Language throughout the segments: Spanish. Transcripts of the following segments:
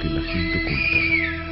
que la gente oculta.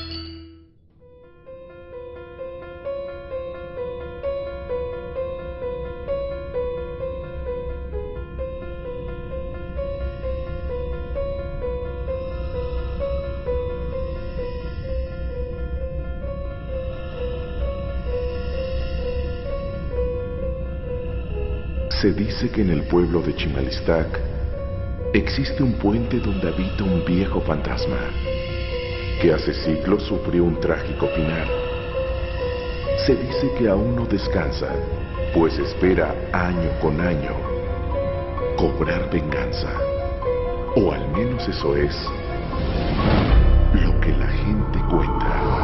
Se dice que en el pueblo de Chimalistac existe un puente donde habita un viejo fantasma que hace siglos sufrió un trágico final. Se dice que aún no descansa, pues espera año con año cobrar venganza. O al menos eso es lo que la gente cuenta.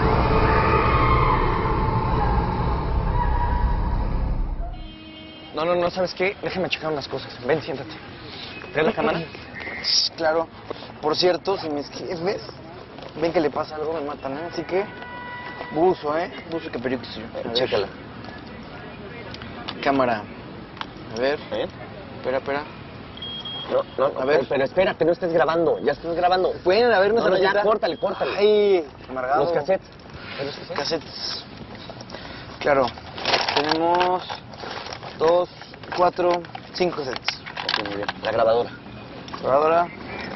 No, ¿sabes qué? Déjame checar unas cosas. Ven, siéntate. ¿Traes la cámara? Claro. Por cierto, si me escribes, ven que le pasa algo, me matan, ¿eh? Así que, buzo, Buzo que perico soy yo. Chécala. Cámara. A ver. ¿Eh? Espera. No, a ver. Pero espérate, no estés grabando. Ya estás grabando. Pueden haber No, nuestra ya, córtale. Ay, amargado. Los cassettes. Cassettes. Claro. Tenemos 2, 4, 5 cassettes. Ok, muy bien. La grabadora. Grabadora.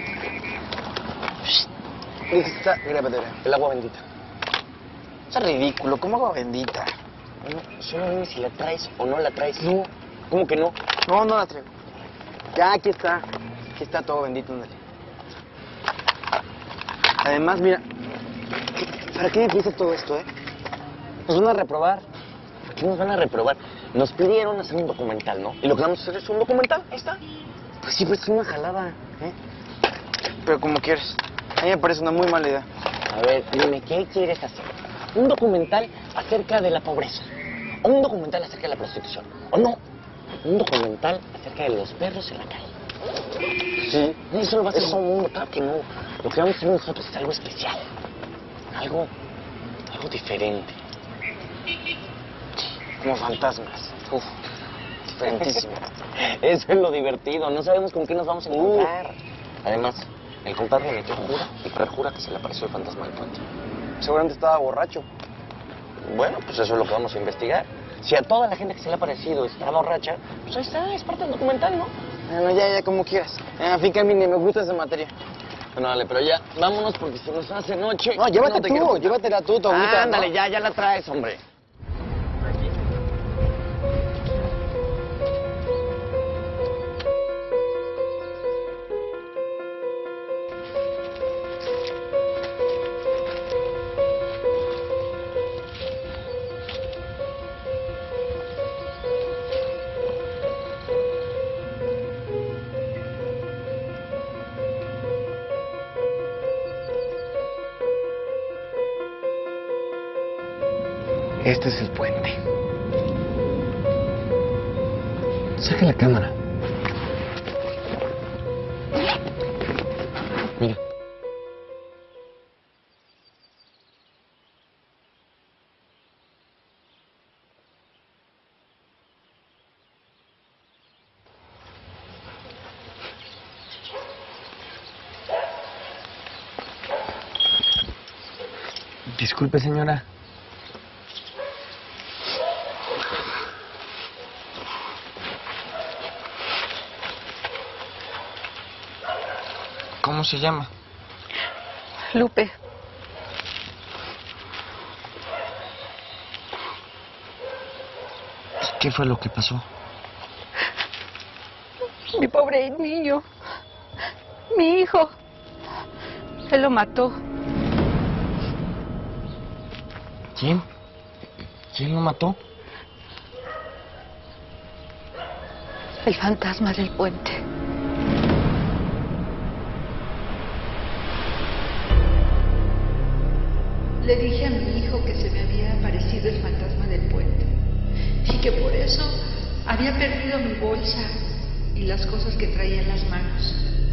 Lista grabadora. El agua bendita. Eso es ridículo. ¿Cómo agua bendita? No, solo dime si la traes o no la traes. No. ¿Cómo que no? No la traigo. Ya, aquí está. Aquí está todo bendito, ándale. Además, mira. ¿Para qué me pides todo esto, Nos van a reprobar. ¿Por qué nos van a reprobar? Nos pidieron hacer un documental, ¿no? Y lo que vamos a hacer es un documental. Ahí está. Pues sí, pues es una jalada, Pero como quieres. A mí me parece una muy mala idea. A ver, dime, ¿qué quieres hacer? ¿Un documental acerca de la pobreza? ¿O un documental acerca de la prostitución? ¿O no? Un documental acerca de los perros en la calle. Sí. Eso lo va a hacer todo el mundo, claro que no. Lo que vamos a hacer nosotros es algo especial. Algo diferente. Como fantasmas. Uf, diferentísimo. Eso es lo divertido. No sabemos con qué nos vamos a encontrar. Además, el compadre metió jura y perjura que se le apareció el fantasma del puente. Seguramente estaba borracho. Bueno, pues eso es lo que vamos a investigar. Si a toda la gente que se le ha parecido está borracha, pues ahí está, es parte del documental, ¿no? Bueno, ya, como quieras. En fin, Carmine, me gusta esa materia. Bueno, dale, pero ya, vámonos porque se nos hace noche. No, llévatela tú, tu agüita. Ándale, ¿no? ya la traes, hombre. Este es el puente. Saca la cámara. Mira. Disculpe, señora. ¿Cómo se llama? Lupe. ¿Qué fue lo que pasó? Mi pobre niño. Mi hijo. Él lo mató. ¿Quién? ¿Quién lo mató? El fantasma del puente. Le dije a mi hijo que se me había aparecido el fantasma del puente y que por eso había perdido mi bolsa y las cosas que traía en las manos.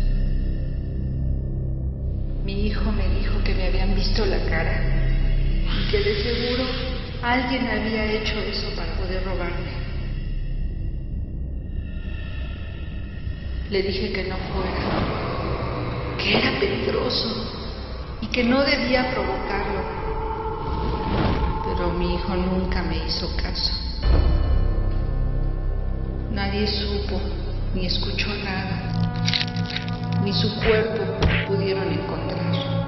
Mi hijo me dijo que me habían visto la cara y que de seguro alguien había hecho eso para poder robarme. Le dije que no fuera, que era peligroso, y que no debía provocarlo. Pero mi hijo nunca me hizo caso. Nadie supo ni escuchó nada, ni su cuerpo pudieron encontrar.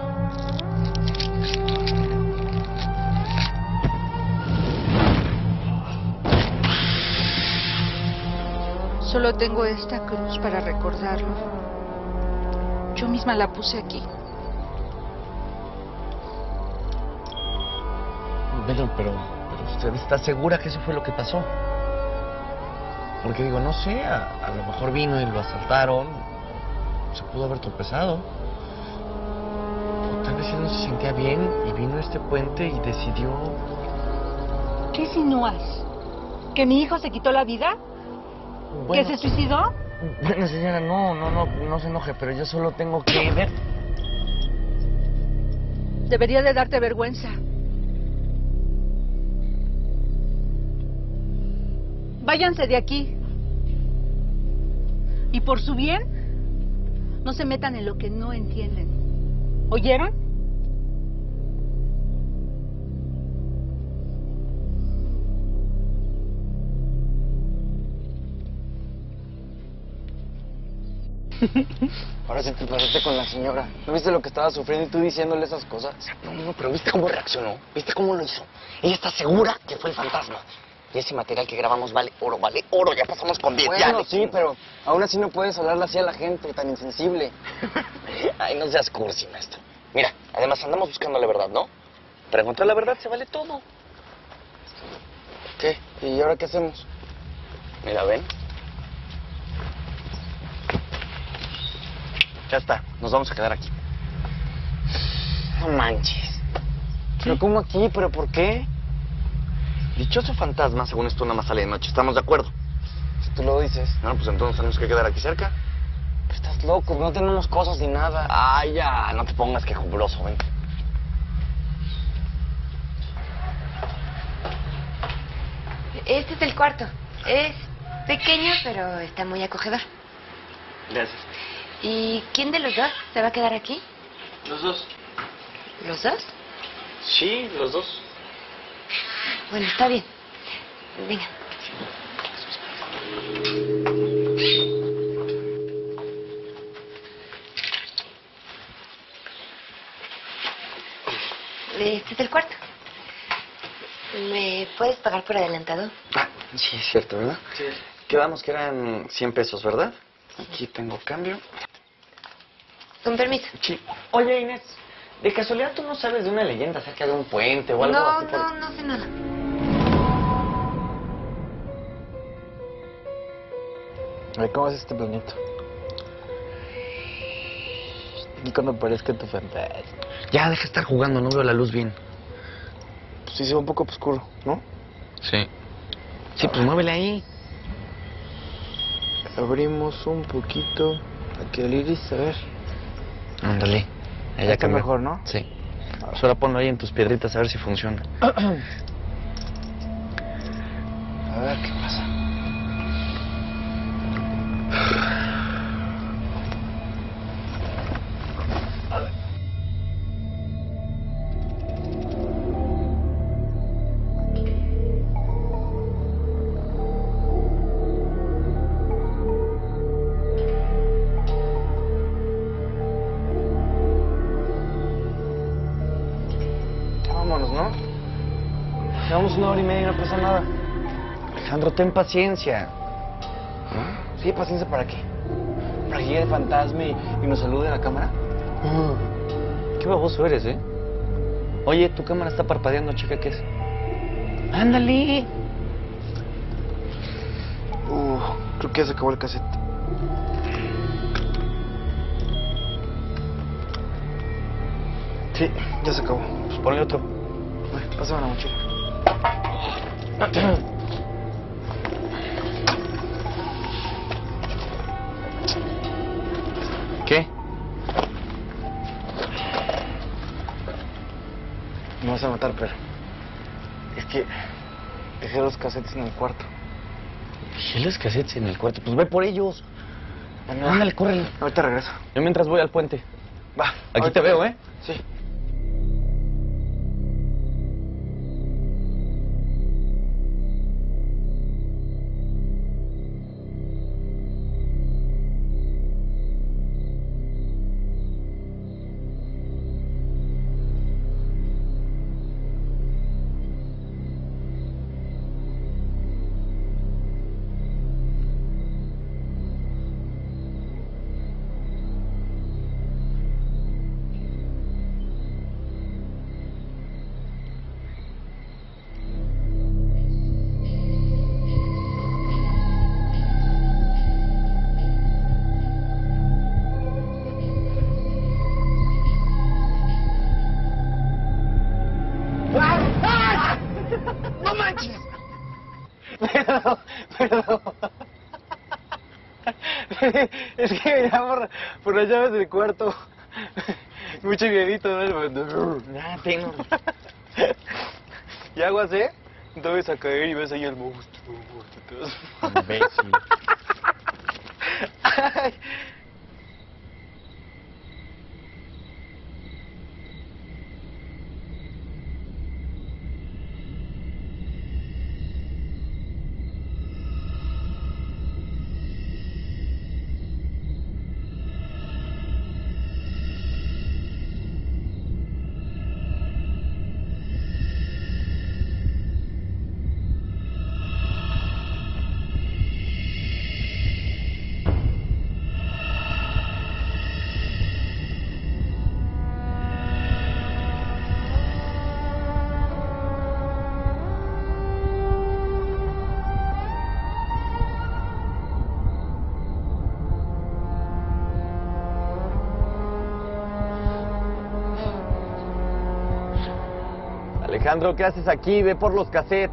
Solo tengo esta cruz para recordarlo. Yo misma la puse aquí. Pero ¿usted está segura que eso fue lo que pasó? Porque digo, no sé, a lo mejor vino y lo asaltaron, se pudo haber tropezado. O tal vez él no se sentía bien y vino a este puente y decidió... ¿Qué insinúas? ¿Que mi hijo se quitó la vida? Bueno, ¿Que se suicidó? Bueno, señora, no se enoje, pero yo solo tengo que ver... Debería de darte vergüenza. Váyanse de aquí. Y por su bien, no se metan en lo que no entienden. ¿Oyeron? Ahora sí te pasaste con la señora. ¿No viste lo que estaba sufriendo y tú diciéndole esas cosas? No, pero ¿viste cómo reaccionó? ¿Viste cómo lo hizo? Ella está segura que fue el fantasma. Y ese material que grabamos vale oro, ya pasamos con 10. Bueno, sí, pero aún así no puedes hablarle así a la gente, tan insensible. Ay, no seas cursi, maestro. Mira, además andamos buscando la verdad, ¿no? Para encontrar la verdad se vale todo. ¿Qué? ¿Y ahora qué hacemos? Mira, ven. Ya está, nos vamos a quedar aquí. No manches. ¿Pero cómo aquí? ¿Pero por qué? Dichoso fantasma, según esto, nada más sale de noche. ¿Estamos de acuerdo? Si tú lo dices. No, pues entonces tenemos que quedar aquí cerca. Estás loco, no tenemos cosas ni nada. Ay, ya, no te pongas quejumbroso, ven. Este es el cuarto. Es pequeño, pero está muy acogedor. Gracias. ¿Y quién de los dos se va a quedar aquí? Los dos. ¿Los dos? Sí, los dos. Bueno, está bien. Venga. Este es el cuarto. ¿Me puedes pagar por adelantado? Ah, sí, es cierto, ¿verdad? Sí. Quedamos que eran 100 pesos, ¿verdad? Aquí tengo cambio. Con permiso. Sí. Oye, Inés, ¿de casualidad tú no sabes de una leyenda acerca de un puente o algo así? No sé nada. A ver, ¿cómo es este planito? Y cuando aparezca tu fantasma. Ya, deja de estar jugando, no veo la luz bien. Pues sí se ve un poco oscuro, ¿no? Sí. Sí, pues muévele ahí. Abrimos un poquito aquí el iris, a ver. Ándale. Ya está mejor, ¿no? Sí. Solo ponlo ahí en tus piedritas a ver si funciona. A ver qué pasa. Vámonos, ¿no? Llevamos 1 hora y media y no pasa nada. Alejandro, ten paciencia. Sí, paciencia, ¿para qué? ¿Para que llegue el fantasma y nos salude a la cámara? Qué baboso eres, ¿eh? Oye, tu cámara está parpadeando, chica, ¿qué es? ¡Ándale! Creo que ya se acabó el cassette. Sí, ya se acabó. Pues ponle otro. Pásame la mochila. ¿Qué? Me vas a matar, pero... Es que dejé 2 cassettes en el cuarto. ¿Dejé los cassettes en el cuarto? Pues ve por ellos. Ándale, córrele. Ahorita regreso. Yo mientras voy al puente. Va. Aquí te veo, ¿eh? Sí. ¡No manches! Perdón. Es que venía por las llaves del cuarto. Mucho miedito, ¿no? Nada, tengo. ¿Y aguas, eh? No te vas a caer y ves ahí el monstruo. Imbécil. Ay. Alejandro, ¿qué haces aquí? Ve por los cassettes.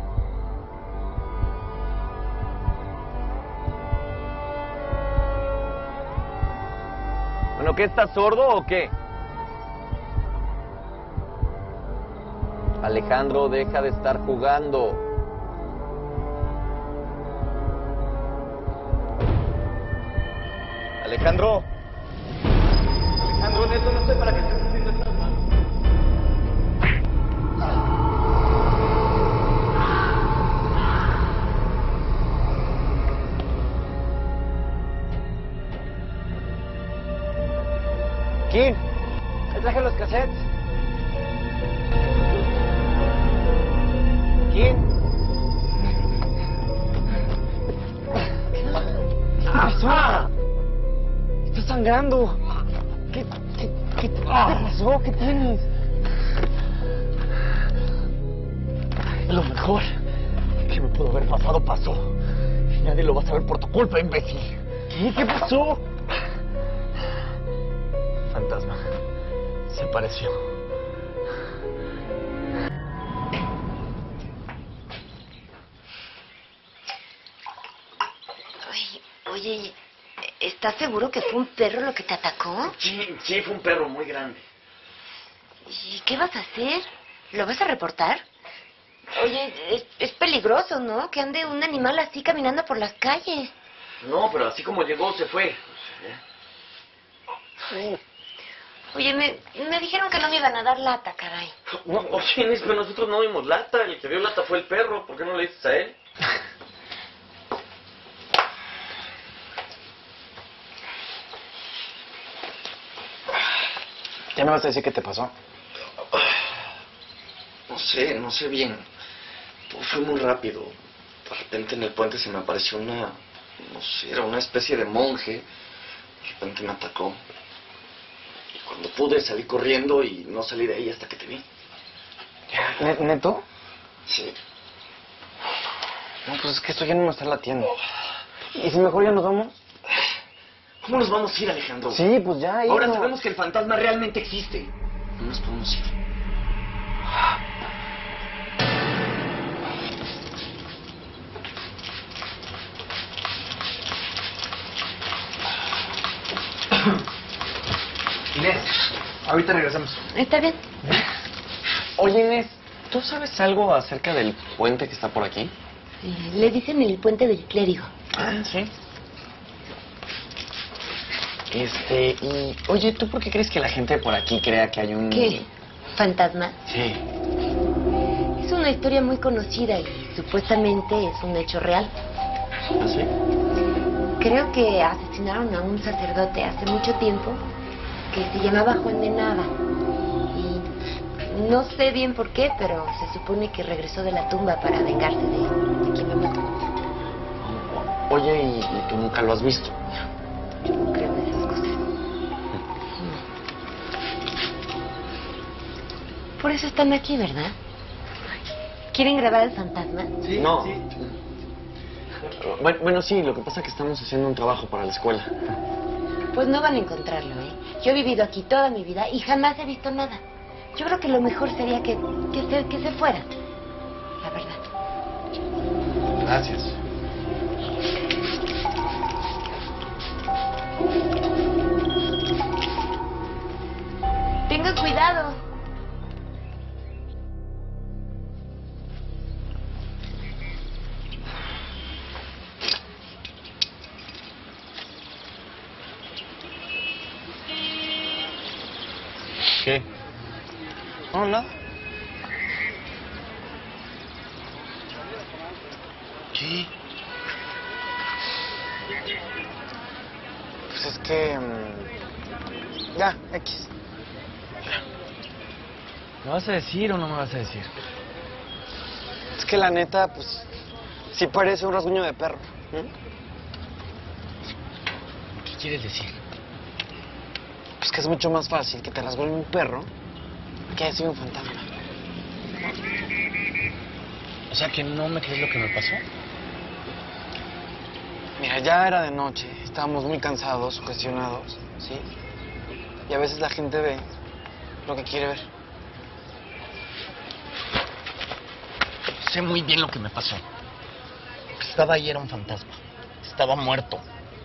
Bueno, ¿qué, estás sordo o qué? Alejandro, deja de estar jugando. Alejandro. Alejandro, neto, no estoy para que estés haciendo estas manos. Kim, te traje los cassettes. Kim. ¿Qué pasó? Estás sangrando. ¿Qué te pasó? ¿Qué tienes? Lo mejor que me pudo haber pasado pasó. Y nadie lo va a saber por tu culpa, imbécil. ¿Qué pasó? Fantasma. Se apareció. Oye, ¿estás seguro que fue un perro lo que te atacó? Sí, fue un perro muy grande. ¿Y qué vas a hacer? ¿Lo vas a reportar? Oye, es peligroso, ¿no? Que ande un animal así caminando por las calles. No, pero así como llegó, se fue. Oye, me dijeron que no me iban a dar lata, caray. No, oye, Inés, pero nosotros no dimos lata. El que dio lata fue el perro. ¿Por qué no le dices a él? ¿Ya me vas a decir qué te pasó? No sé bien. Todo fue muy rápido. De repente en el puente se me apareció una... No sé, era una especie de monje. De repente me atacó. Y cuando pude salí corriendo y no salí de ahí hasta que te vi. ¿Neto? Sí. No, pues es que esto ya no me está latiendo. ¿Y si mejor ya nos vamos? ¿Cómo nos vamos a ir, Alejandro? Sí, pues ya. Ahora sabemos que el fantasma realmente existe. No nos podemos ir. Inés, ahorita regresamos. Está bien. Oye, Inés, ¿tú sabes algo acerca del puente que está por aquí? Le dicen el puente del clérigo. Ah, sí. Y... Oye, ¿tú por qué crees que la gente por aquí crea que hay un... ¿Qué? ¿Fantasma? Sí. Es una historia muy conocida y supuestamente es un hecho real. ¿Ah, sí? Creo que asesinaron a un sacerdote hace mucho tiempo que se llamaba Juan de Nava. Y no sé bien por qué, pero se supone que regresó de la tumba para vengarse de quien lo mató. Oye, ¿y tú nunca lo has visto? Yo no creo en esas cosas. Por eso están aquí, ¿verdad? ¿Quieren grabar al fantasma? Sí, no. Sí. Bueno, sí, lo que pasa es que estamos haciendo un trabajo para la escuela. Pues no van a encontrarlo, ¿eh? Yo he vivido aquí toda mi vida y jamás he visto nada. Yo creo que lo mejor sería que se fueran, la verdad. ¿Qué? No, nada. ¿Qué? Pues es que... ya, X. ¿Me vas a decir o no me vas a decir? Es que la neta, pues... sí parece un rasguño de perro. ¿Qué quieres decir? Pues que es mucho más fácil que te rasguñe un perro que haya sido un fantasma. O sea, ¿que no me crees lo que me pasó? Mira, ya era de noche, estábamos muy cansados, sugestionados, ¿sí? Y a veces la gente ve lo que quiere ver. Sé muy bien lo que me pasó. Lo que estaba ahí era un fantasma. Estaba muerto.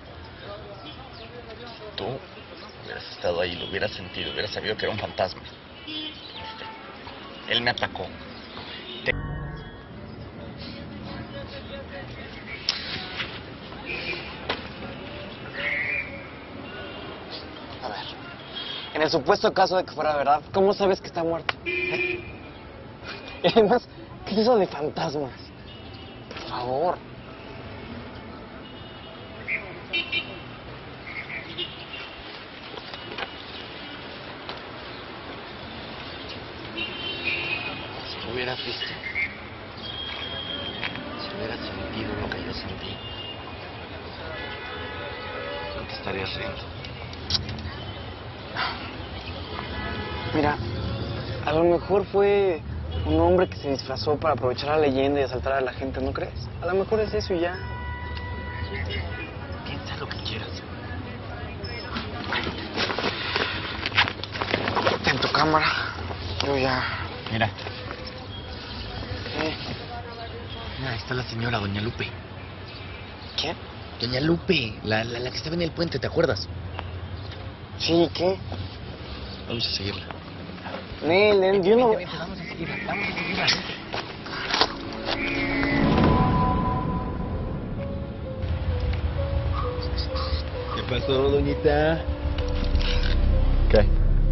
Tú hubieras estado ahí, lo hubieras sentido, hubieras sabido que era un fantasma. Él me atacó. A ver, en el supuesto caso de que fuera verdad, ¿cómo sabes que está muerto? Y además, ¿qué es eso de fantasmas? Por favor. Si lo hubieras visto, si hubieras sentido lo que yo sentí, no te estarías riendo. Mira, a lo mejor fue un hombre que se disfrazó para aprovechar la leyenda y asaltar a la gente, ¿no crees? A lo mejor es eso y ya. Piensa lo que quieras. En tu cámara, yo ya... Mira, ¿Qué? mira, ahí está la señora, doña Lupe. ¿Quién? Doña Lupe, la que estaba en el puente, ¿te acuerdas? Sí, ¿qué? Vamos a seguirla. Nel, yo no... Vente, vamos a seguirla, vamos a seguirla. ¿Qué pasó, doñita? ¿Qué?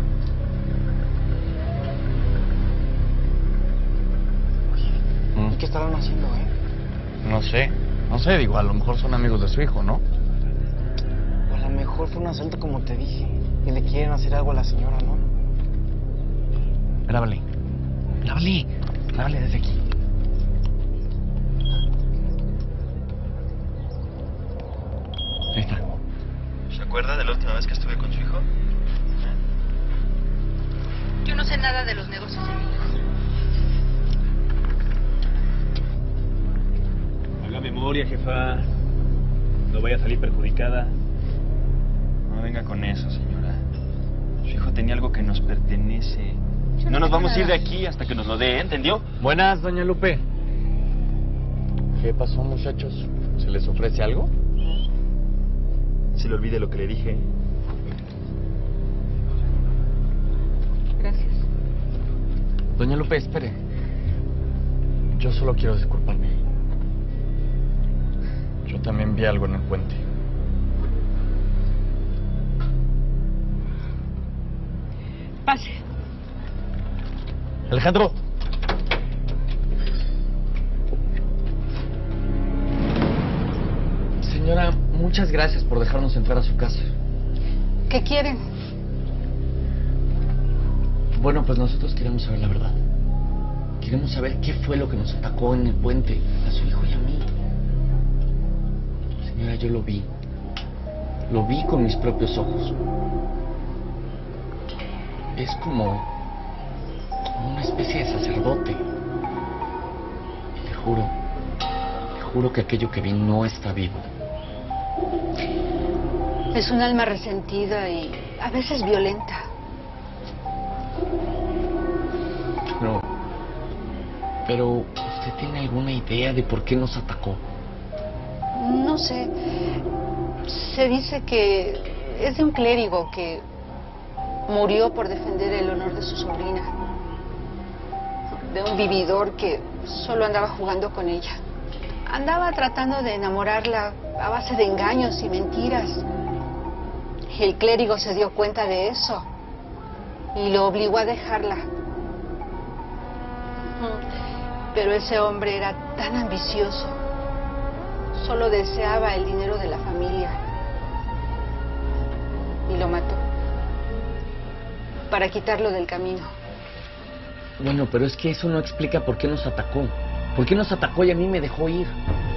¿Y qué estarán haciendo, No sé, digo, a lo mejor son amigos de su hijo, ¿no? O a lo mejor fue un asalto como te dije. Y le quieren hacer algo a la señora, ¿no? Grábale desde aquí. Ahí está. ¿Se acuerda de la última vez que estuve con su hijo? Yo no sé nada de los negocios de mi hijo. Haga memoria, jefa. No vaya a salir perjudicada. No venga con eso, señora. Su hijo tenía algo que nos pertenece. Yo No nos tengo vamos a ir de nada. aquí hasta que nos lo dé, ¿entendió? Buenas, doña Lupe. ¿Qué pasó, muchachos? ¿Se les ofrece algo? Se le olvide lo que le dije. Gracias. Doña Lupe, espere. Yo solo quiero disculparme. Yo también vi algo en el puente. Pase. Alejandro. Señora, muchas gracias por dejarnos entrar a su casa. ¿Qué quieren? Bueno, pues nosotros queremos saber la verdad. Queremos saber qué fue lo que nos atacó en el puente, a su hijo y a mí. Señora, yo lo vi. Lo vi con mis propios ojos. Es como una especie de sacerdote. Y le juro que aquello que vi no está vivo. Es un alma resentida y a veces violenta. No. Pero, ¿usted tiene alguna idea de por qué nos atacó? No sé. Se dice que es de un clérigo que murió por defender el honor de su sobrina. De un vividor que solo andaba jugando con ella. Andaba tratando de enamorarla a base de engaños y mentiras. El clérigo se dio cuenta de eso y lo obligó a dejarla. Pero ese hombre era tan ambicioso, solo deseaba el dinero de la familia y lo mató para quitarlo del camino. Bueno, pero es que eso no explica por qué nos atacó. ¿Por qué nos atacó y a mí me dejó ir?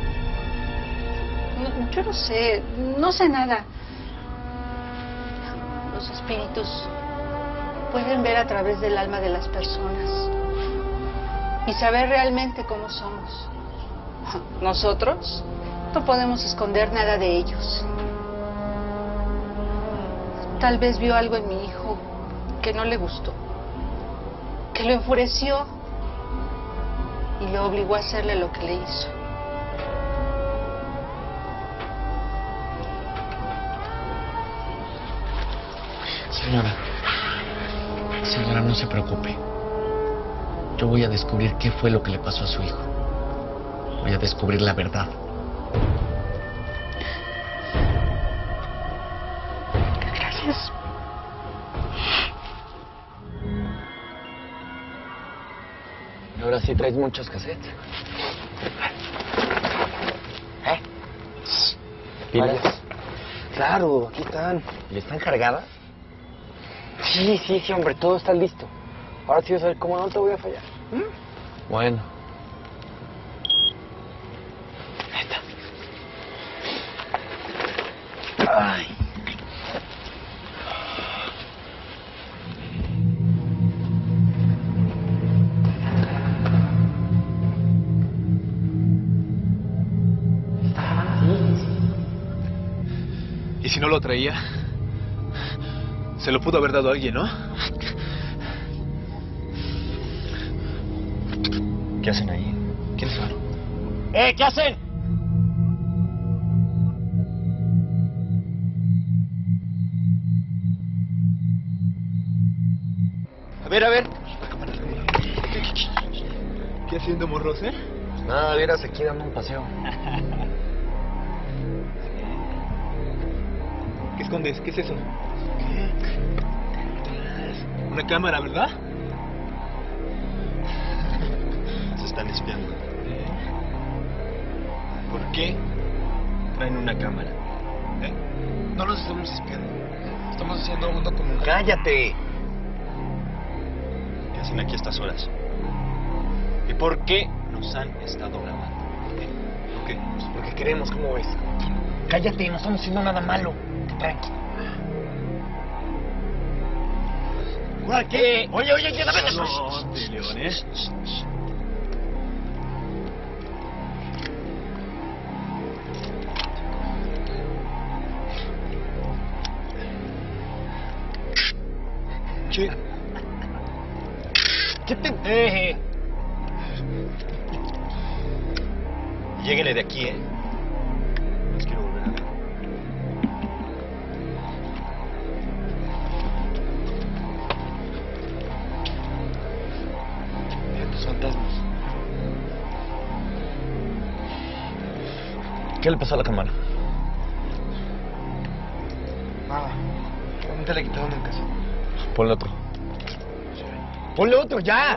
Yo no sé nada. Los espíritus pueden ver a través del alma de las personas y saber realmente cómo somos. Nosotros no podemos esconder nada de ellos. Tal vez vio algo en mi hijo que no le gustó, que lo enfureció y lo obligó a hacerle lo que le hizo. Señora, no se preocupe. Yo voy a descubrir qué fue lo que le pasó a su hijo. Voy a descubrir la verdad. Gracias. Y ahora sí traes muchos cassettes. ¿Eh? ¿Pilas? Claro, aquí están. ¿Y están cargadas? Sí, hombre, todo está listo. Ahora sí vas a ver cómo no te voy a fallar. Bueno. Ahí está. Ay. ¿Y si no lo traía? Se lo pudo haber dado a alguien, ¿no? ¿Qué hacen ahí? ¿Quiénes son? ¿Qué hacen? A ver. ¿Qué haciendo, morros, eh? Nada, vieras aquí dando un paseo. ¿Qué escondes? ¿Qué es eso? Una cámara, ¿verdad? Se están espiando. ¿Por qué traen una cámara? No los estamos espiando. Estamos haciendo un documental. ¡Cállate! ¿Qué hacen aquí a estas horas? ¿Y por qué nos han estado grabando? ¿Por qué? Pues porque queremos, ¿cómo ves? Cállate, no estamos haciendo nada malo. Tranqui. ¿Qué? Oye, ¿qué? No, León, ¿eh? ¿Qué? ¿Qué te...? Lléguenle de aquí, ¿eh? Los quiero volver a ver. Mira tus fantasmas. ¿Qué le pasó a la cámara? Nada. Realmente le quitaron el cassette. Ponle otro. ¡Ponle otro, ya!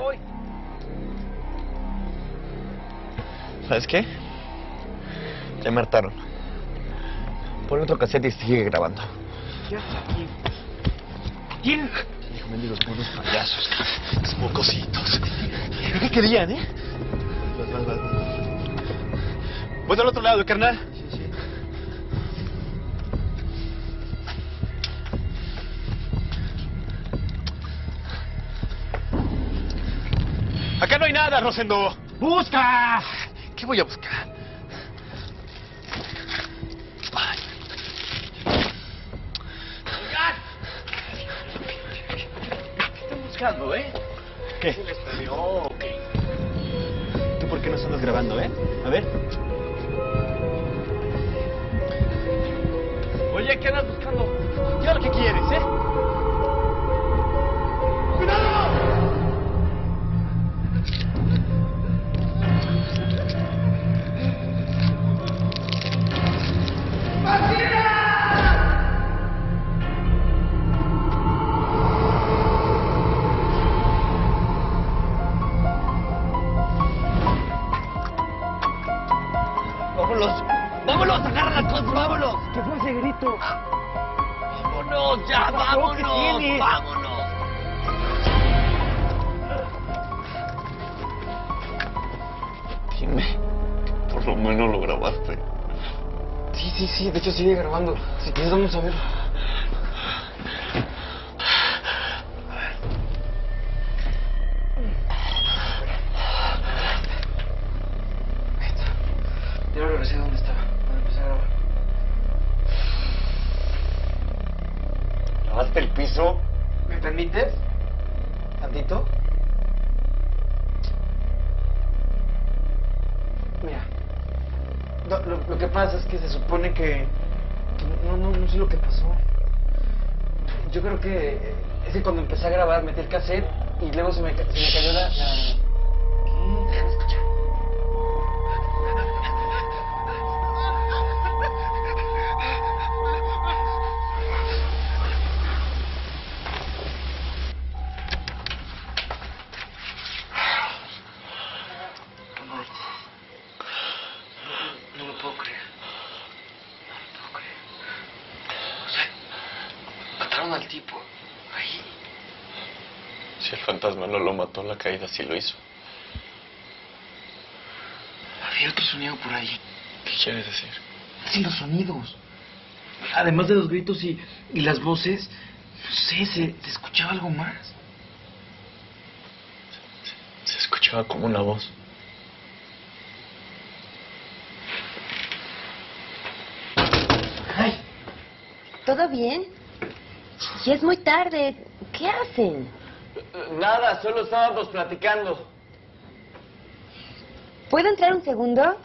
¿Sabes qué? Ya me hartaron. Ponle otro cassette y sigue grabando. ¿Qué haces aquí? ¿Quién? Hijo, mendigos, unos payasos. Esos mocositos. ¿Qué querían, eh? Vas. Voy al otro lado, carnal. Sí. Acá no hay nada, Rosendo. ¡Busca! ¿Qué voy a buscar? Ay. ¿Qué están buscando, eh? ¿Qué? ¿Se les perdió o qué? ¿Tú por qué nos andas grabando, eh? A ver. Oye, ¿qué andas buscando? ¿Qué es lo que quieres, eh? ¡Cuidado! vámonos. Vámonos, agarra las cosas, vámonos. ¿Qué fue ese grito? Vámonos, ya, vámonos, vámonos. Dime, por lo menos lo grabaste. Sí, de hecho sigue grabando. Si quieres vamos a ver. Ahí está. Ya lo regresé donde estaba. Donde empecé a grabar. ¿Lavaste el piso? ¿Me permites? ¿Tantito? Mira, lo que pasa es que se supone que no sé lo que pasó. Yo creo que es que cuando empecé a grabar metí el cassette y luego se me cayó la... ¿Qué? Déjame escuchar. No lo puedo creer. O sea, mataron al tipo. Ahí. Si el fantasma no lo mató, la caída sí lo hizo. Había otro sonido por ahí. ¿Qué quieres decir? Sí, los sonidos. Además de los gritos y las voces, no sé, se escuchaba algo más. Se escuchaba como una voz. Ay, ¿Todo bien? Ya es muy tarde. ¿Qué hacen? nada, solo estábamos platicando. ¿Puedo entrar un segundo?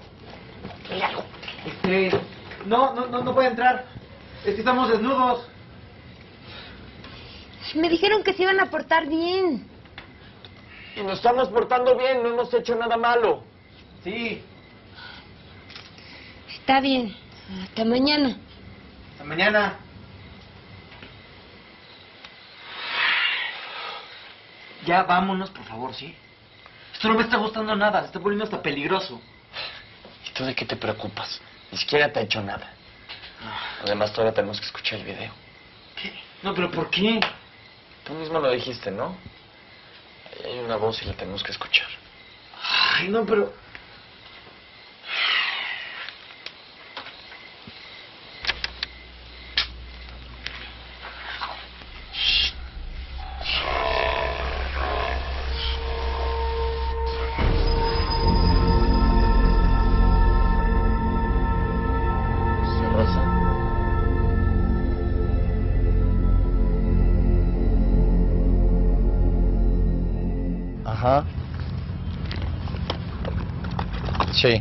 No puede entrar. Es que estamos desnudos. Me dijeron que se iban a portar bien. Y nos estamos portando bien, no hemos hecho nada malo. Sí. Está bien. Hasta mañana. Hasta mañana. Ya vámonos, por favor, ¿sí? Esto no me está gustando nada, se está poniendo hasta peligroso. ¿Y tú de qué te preocupas? Ni siquiera te ha hecho nada. Además, todavía tenemos que escuchar el video. ¿Qué? No, pero ¿por qué? Tú mismo lo dijiste, ¿no? Ahí hay una voz y la tenemos que escuchar. Ay, no, pero... Rosa. Ajá. Sí.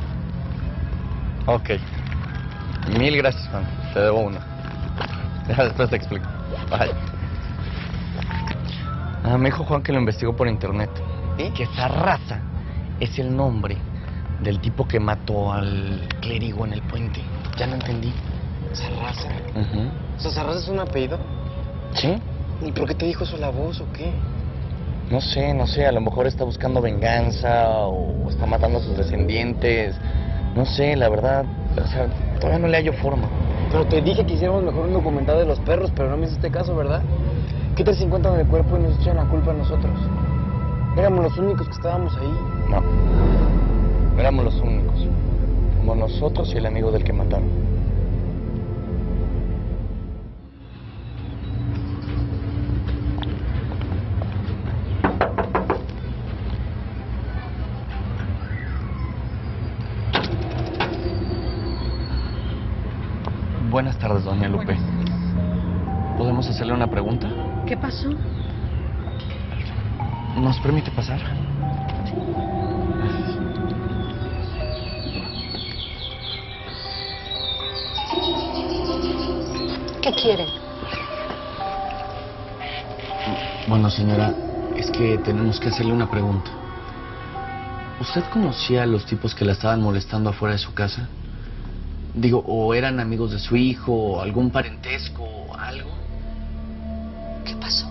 Ok. Mil gracias, Juan. Te debo una. Ya después te explico. Bye. Me dijo Juan que lo investigó por internet. ¿Y? Que Sarraza es el nombre del tipo que mató al clérigo en el puente. Ya no entendí. ¿Sarraza? Uh-huh. O sea, ¿Sarraza es un apellido? ¿Sí? ¿Y por qué te dijo eso la voz o qué? No sé, a lo mejor está buscando venganza o está matando a sus descendientes. No sé, la verdad, o sea, todavía no le hallo forma. Pero te dije que hiciéramos mejor un documental de los perros, pero no me hiciste caso, ¿verdad? ¿Qué tal si encuentran el cuerpo y nos echan la culpa a nosotros? Éramos los únicos que estábamos ahí. No, éramos los únicos. Como nosotros y el amigo del que mataron. Buenas tardes, doña Lupe. ¿Podemos hacerle una pregunta? ¿Qué pasó? ¿Nos permite pasar? ¿Qué quieren? Bueno, señora, es que tenemos que hacerle una pregunta. ¿Usted conocía a los tipos que la estaban molestando afuera de su casa? Digo, o eran amigos de su hijo, o algún parentesco, o algo. ¿Qué pasó?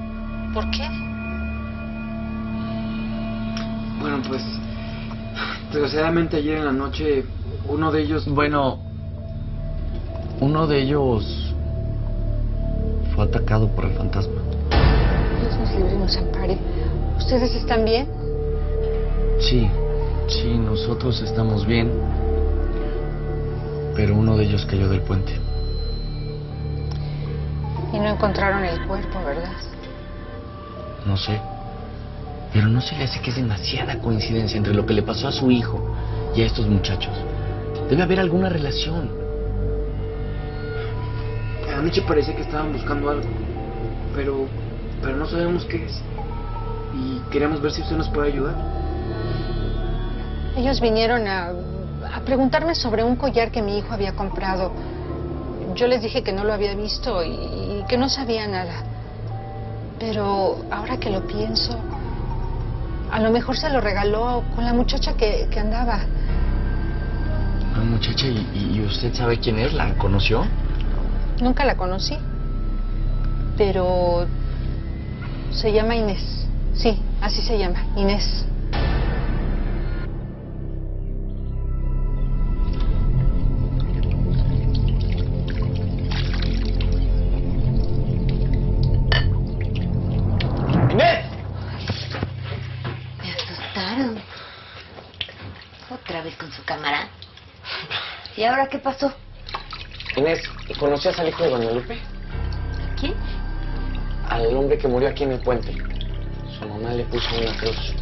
¿Por qué? Bueno, pues Desgraciadamente ayer en la noche uno de ellos... Bueno, uno de ellos fue atacado por el fantasma. Dios nos libre y nos ampare. ¿Ustedes están bien? Sí, nosotros estamos bien. Pero uno de ellos cayó del puente. Y no encontraron el cuerpo, ¿verdad? No sé. Pero ¿no se le hace que es demasiada coincidencia entre lo que le pasó a su hijo y a estos muchachos? Debe haber alguna relación. Anoche parecía que estaban buscando algo, pero no sabemos qué es. Y queríamos ver si usted nos puede ayudar. Ellos vinieron a preguntarme sobre un collar que mi hijo había comprado. Yo les dije que no lo había visto y que no sabía nada. Pero ahora que lo pienso, a lo mejor se lo regaló con la muchacha que andaba. ¿La muchacha? ¿Y usted sabe quién es? ¿La conoció? Nunca la conocí, pero se llama Inés. Sí, así se llama, Inés. ¡Inés! Me asustaron. Otra vez con su cámara. ¿Y ahora qué pasó? Inés, ¿conocías al hijo de Guadalupe? ¿A quién? Al hombre que murió aquí en el puente. Su mamá le puso una cruz.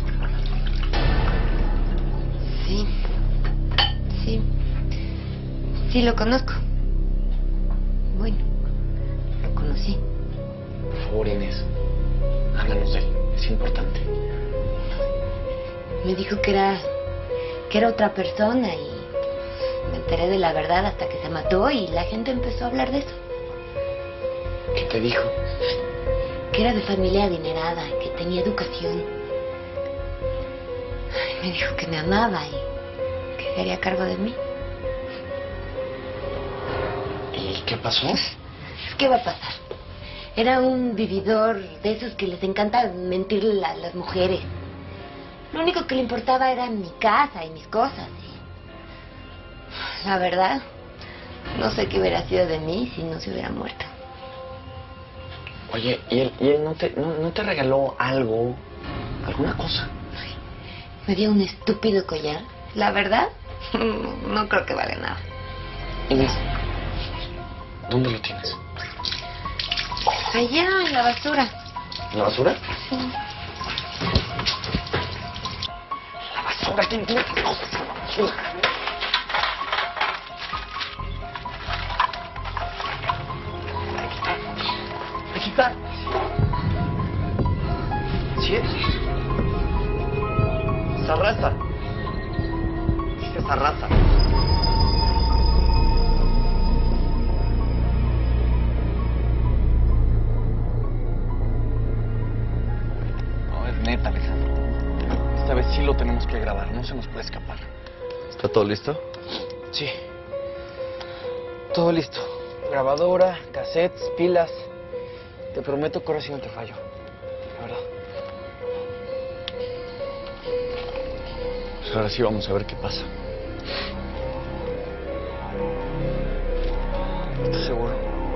Sí lo conozco. Bueno, lo conocí. Por favor, Inés, háblanos de él. Es importante. Me dijo que era otra persona y me enteré de la verdad hasta que se mató y la gente empezó a hablar de eso. ¿Qué te dijo? Que era de familia adinerada y que tenía educación. Ay, me dijo que me amaba y que se haría cargo de mí. ¿Y qué pasó? ¿Qué va a pasar? Era un vividor de esos que les encanta mentirle a las mujeres. Lo único que le importaba era mi casa y mis cosas. Y la verdad, no sé qué hubiera sido de mí si no se hubiera muerto. Oye, ¿y él no te regaló algo? ¿Alguna cosa? Me dio un estúpido collar. La verdad, no creo que vale nada. Inés, ¿dónde lo tienes? Allá, en la basura. ¿En la basura? Sí. La basura, ¿quién tiene cosas en la basura? Aquí está. ¿Sí es? Sarraza. Dice Sarraza. No, es neta, Alejandro. Esta vez sí lo tenemos que grabar, no se nos puede escapar. ¿Está todo listo? Sí. Todo listo. Grabadora, cassettes, pilas. Te prometo que ahora sí no te fallo. La verdad. Pues ahora sí vamos a ver qué pasa. ¿Estás seguro?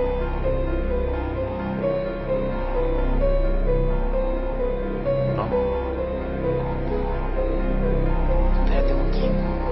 ¿No? Ya tengo aquí.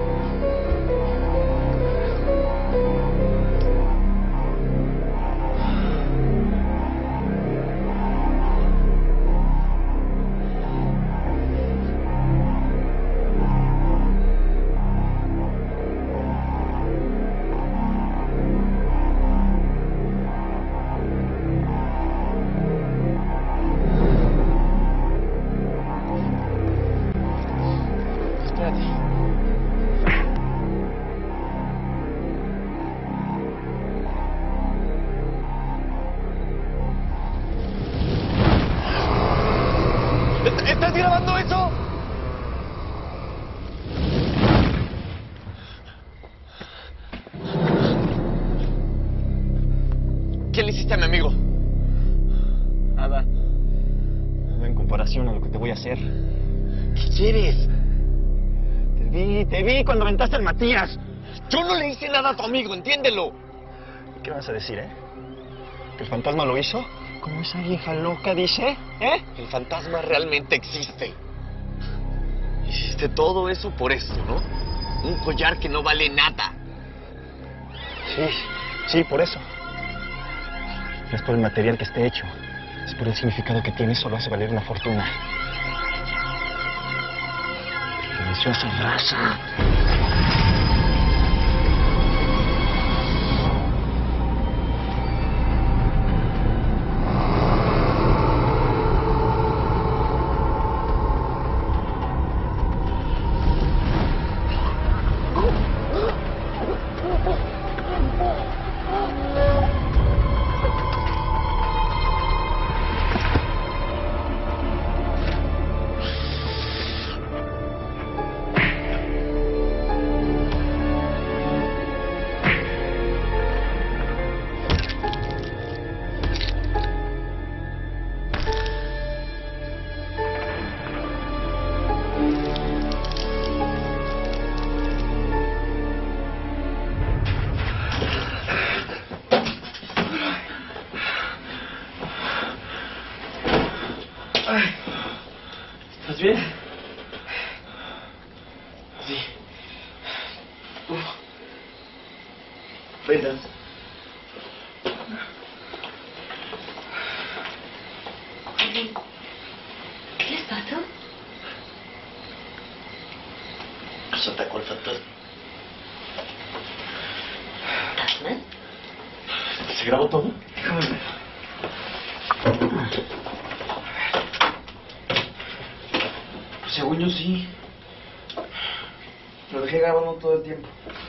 ¿Estás grabando eso? ¿Qué le hiciste a mi amigo? Nada. Nada en comparación a lo que te voy a hacer. ¿Qué quieres? Te Te vi cuando aventaste al Matías. Yo no le hice nada a tu amigo, entiéndelo. ¿Qué vas a decir, ¿Que el fantasma lo hizo? Como esa vieja loca dice, El fantasma realmente existe. Hiciste todo eso por esto, ¿no? Un collar que no vale nada. Sí, por eso. No es por el material que esté hecho. Es por el significado que tiene, eso lo hace valer una fortuna. Deliciosa raza. ¿Estás bien? Sí. Vendas. ¿Qué les pasó? Nos atacó el fantasma. ¿Fantasma? ¿Se grabó todo? Déjame ver. Pues según yo sí. Lo dejé grabando todo el tiempo.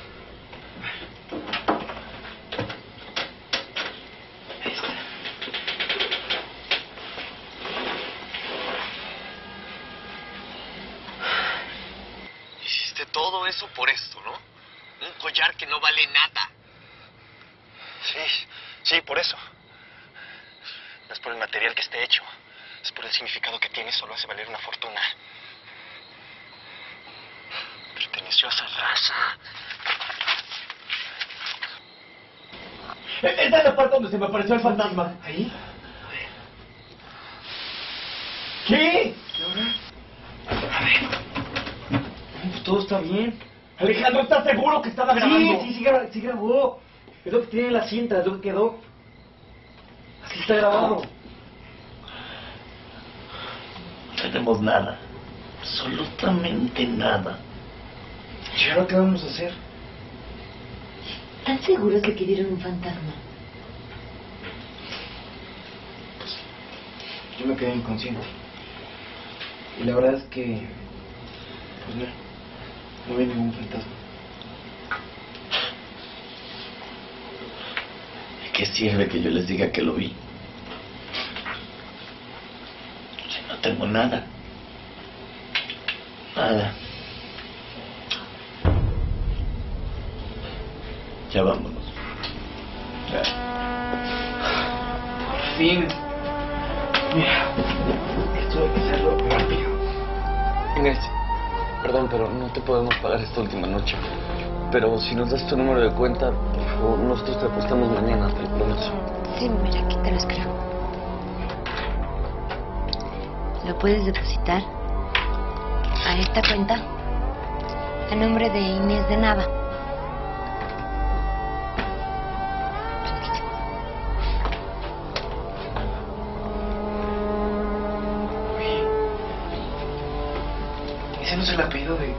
Ahí está. Hiciste todo eso por esto, ¿no? Un collar que no vale nada. Sí, por eso. No es por el material que esté hecho. Es por el significado que tiene, eso lo hace valer una fortuna. Perteneció a esa raza. Esta es la parte donde se me apareció el fantasma. ¿Ahí? ¿Qué? A ver. Pues todo está bien. Alejandro, ¿estás seguro que estaba grabando? Sí grabó. Es lo que tiene en la cinta, es lo que quedó. Así está grabado. No tenemos nada. Absolutamente nada. ¿Y ahora qué vamos a hacer? ¿Están seguros de que vieron un fantasma? Yo me quedé inconsciente. Y la verdad es que... pues no vi ningún fantasma. ¿De qué sirve que yo les diga que lo vi? Si no tengo nada. Nada. Ya vámonos. Ya. Por fin. Mira, esto hay que hacerlo rápido. Inés, perdón, pero no te podemos pagar esta última noche. Pero si nos das tu número de cuenta, por favor, nosotros te apostamos mañana, te lo prometo. Sí, mira, aquí te lo escribo. ¿Lo puedes depositar a esta cuenta? A nombre de Inés de Nava. Ese no es el apellido de...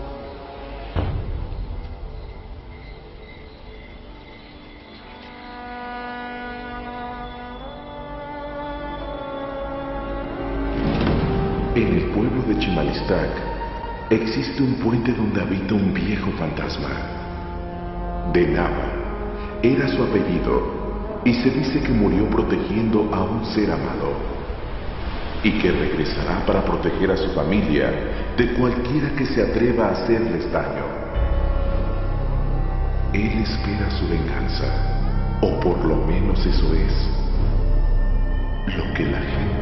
En el pueblo de Chimalistac existe un puente donde habita un viejo fantasma. De Nava era su apellido y se dice que murió protegiendo a un ser amado y que regresará para proteger a su familia de cualquiera que se atreva a hacerles daño. Él espera su venganza, o por lo menos eso es lo que la gente